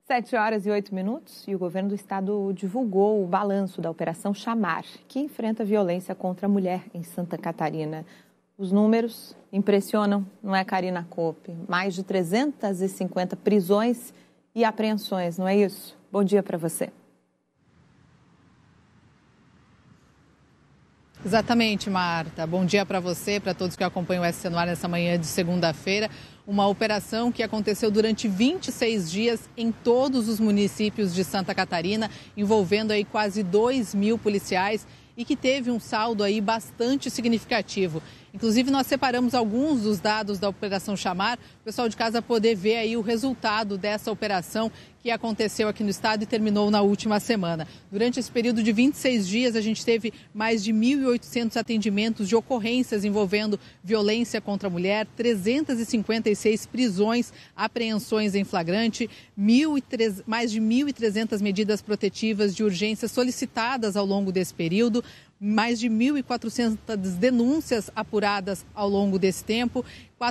7h08 e o governo do estado divulgou o balanço da Operação Chamar, que enfrenta violência contra a mulher em Santa Catarina. Os números impressionam, não é, Karina Koppe? Mais de 350 prisões e apreensões, não é isso? Bom dia para você. Exatamente, Marta. Bom dia para você, para todos que acompanham o SC no ar nessa manhã de segunda-feira. Uma operação que aconteceu durante 26 dias em todos os municípios de Santa Catarina, envolvendo aí quase 2.000 policiais e que teve um saldo aí bastante significativo. Inclusive, nós separamos alguns dos dados da Operação Chamar, o pessoal de casa poder ver aí o resultado dessa operação que aconteceu aqui no estado e terminou na última semana. Durante esse período de 26 dias, a gente teve mais de 1.800 atendimentos de ocorrências envolvendo violência contra a mulher, 356 prisões, apreensões em flagrante, mais de 1.300 medidas protetivas de urgência solicitadas ao longo desse período, mais de 1.400 denúncias apuradas ao longo desse tempo,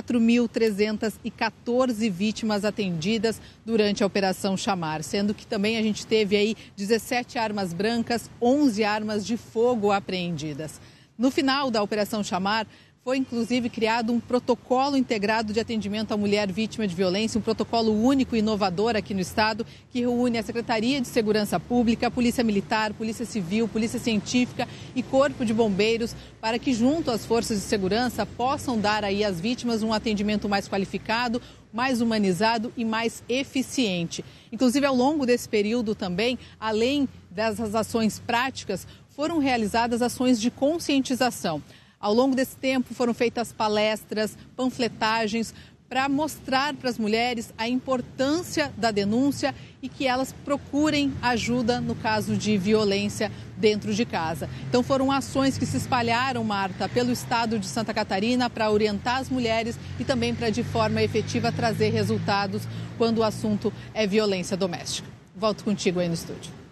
4.314 vítimas atendidas durante a Operação Chamar, sendo que também a gente teve aí 17 armas brancas, 11 armas de fogo apreendidas. No final da Operação Chamar, foi inclusive criado um protocolo integrado de atendimento à mulher vítima de violência, um protocolo único e inovador aqui no estado, que reúne a Secretaria de Segurança Pública, a Polícia Militar, Polícia Civil, Polícia Científica e Corpo de Bombeiros, para que junto às forças de segurança possam dar aí às vítimas um atendimento mais qualificado, mais humanizado e mais eficiente. Inclusive, ao longo desse período também, além dessas ações práticas, foram realizadas ações de conscientização. Ao longo desse tempo foram feitas palestras, panfletagens para mostrar para as mulheres a importância da denúncia e que elas procurem ajuda no caso de violência dentro de casa. Então foram ações que se espalharam, Marta, pelo estado de Santa Catarina para orientar as mulheres e também para de forma efetiva trazer resultados quando o assunto é violência doméstica. Volto contigo aí no estúdio.